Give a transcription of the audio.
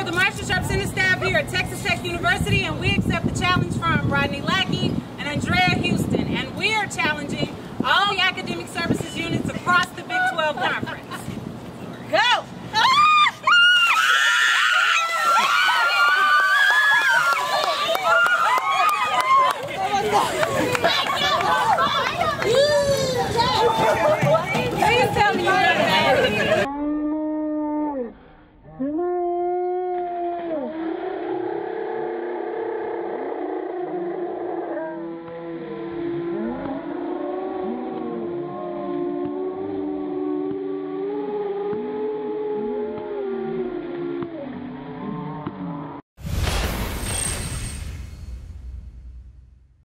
of the Marshall Sharp Center staff here at Texas Tech University, and we accept the challenge from Rodney Lackey and Andrea Houston. And we are challenging all the